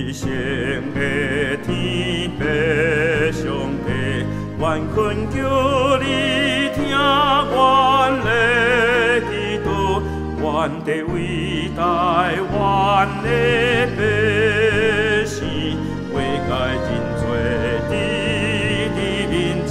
成的天父上帝，愿恳求你听阮的祈祷，愿地伟大阮的百姓，为解真罪伫你面前，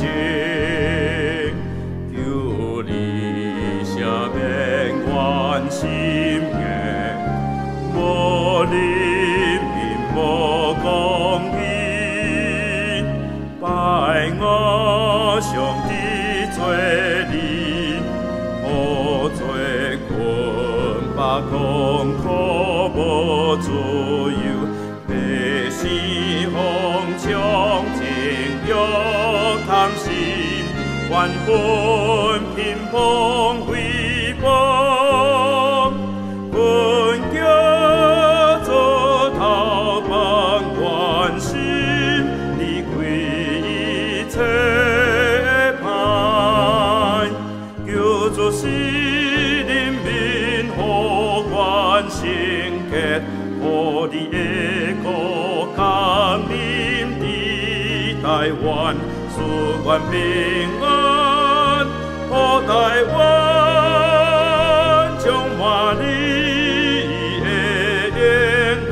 求你赦免阮心硬，无怜悯无公义，拜我上帝做你，好做困饱痛苦无自由，百姓风冲情欲贪心，怨恨贫穷诽谤，困叫做头帮关心，离开一切歹，求主使人民好愿圣洁，互你的国降临伫台湾，赐愿平安，互台湾充满你的荣光。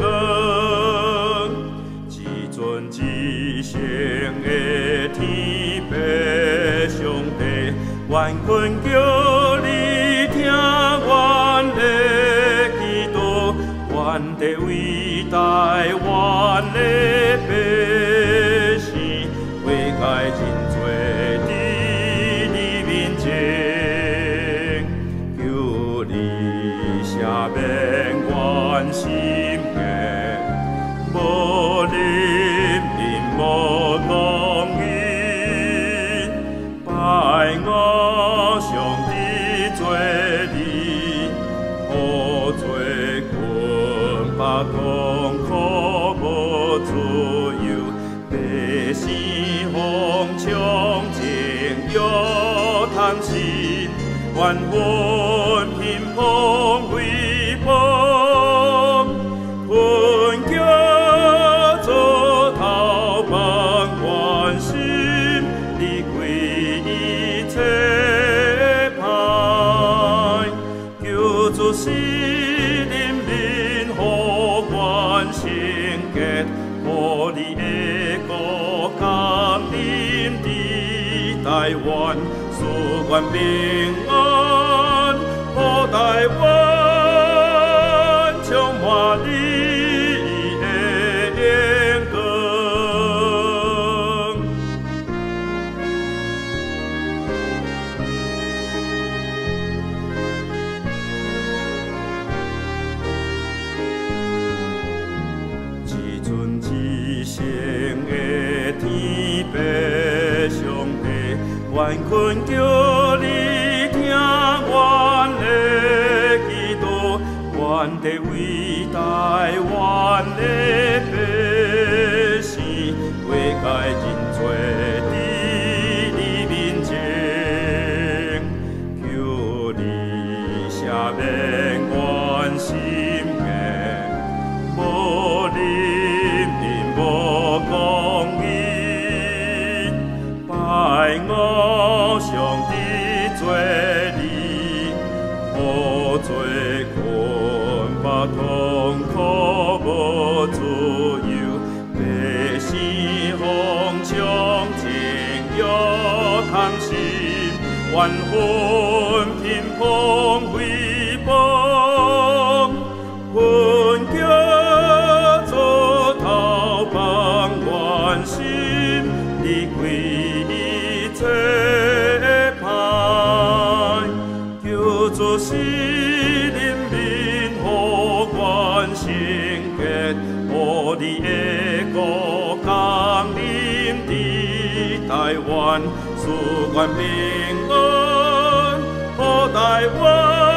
至尊至圣的天父上帝，愿恳求你听阮的祈祷，愿地伟大阮的百姓，为解真罪伫你面前，求你赦免阮心硬，无怜悯无公义，拜我上帝做你，好做困饱痛苦无自由，百姓风冲情欲贪心，怨恨贫穷诽谤，困叫做头帮关心，离开一切歹，求主使人民好愿圣洁，互你的国降临伫台湾，赐愿平安，互台湾充满你的荣光。至尊至圣的天父上帝，愿恳求你听阮的祈祷，愿地伟大阮的百姓，为解真罪伫你面前，求你赦免阮心硬，无怜悯无公义，拜我上帝做你，好做困饱痛苦无自由，百姓风冲情欲贪心，怨恨贫穷诽谤，困叫做头帮关心，离开一切歹，求主使人民好愿圣洁，互你的国降临伫台湾，赐愿平安，互台湾